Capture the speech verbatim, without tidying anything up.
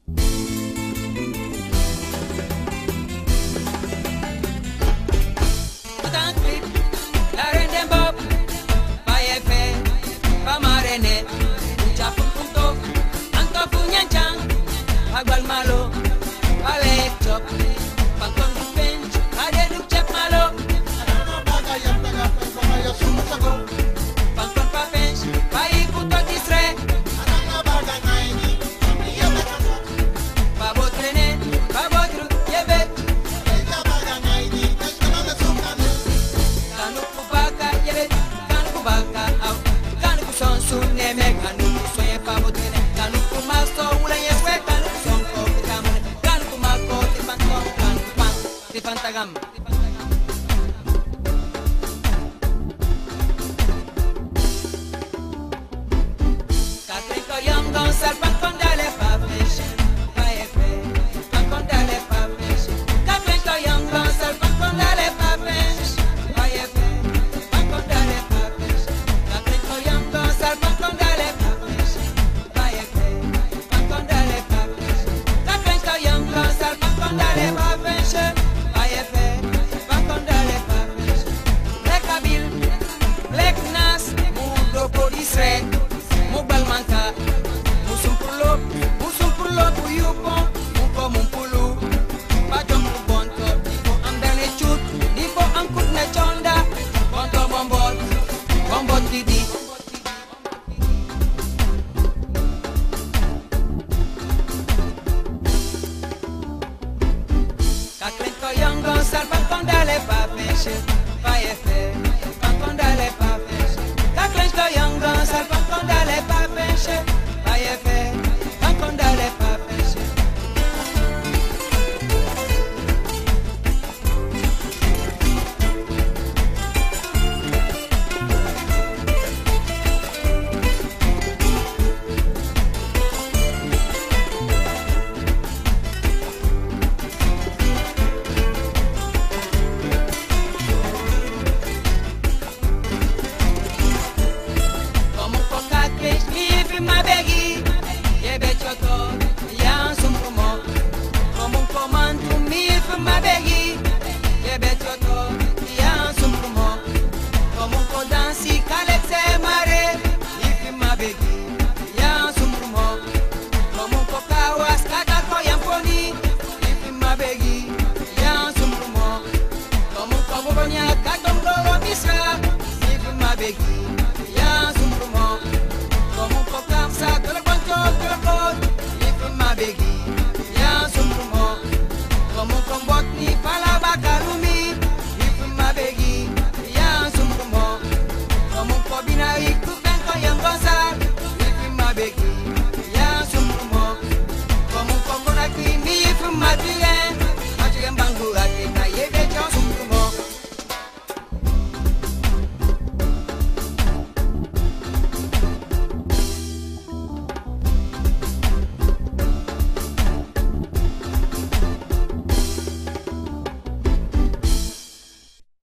Agbal malo, ale chop, pangkon bench, ade duk chep malo. Anana baga yam taga pangkon ayo sumu sago. Pangkon pa bench, pai puto disre. Anana baga naini, kami yam taga. Babot rene, babot ru yebe. Eka baga naini, kashkana me sukane. Kanu kubaka yebe, kanu kubaka au, kanu kuson sunne me kanu kusoye babot rene, kanu kumasto ula yewe kanu. Pantagam. Katrin koyam gonsal pankon dale pa peche, pa efe, pankon dale pa peche. Katrin koyam gonsal pankon dale pa peche, pa efe, pankon dale pa peche. Katrin koyam gonsal pankon dale pa peche, pa efe, pankon dale pa peche. Katrin koyam gonsal pankon dale pa peche. Isre, mobile manka, musum pulo, musum pulo buyupo, muko mumpulu, bajom bonto, difo ambene chut, difo angkut ne chonda, bonto bombot, bombot didi. Kaklen koyongo sal pakondale pa peche, pa efe, pakondale pa peche. Kaklen koyongo sal pakondale pa peche, pa efe, pakondale pa peche. Begi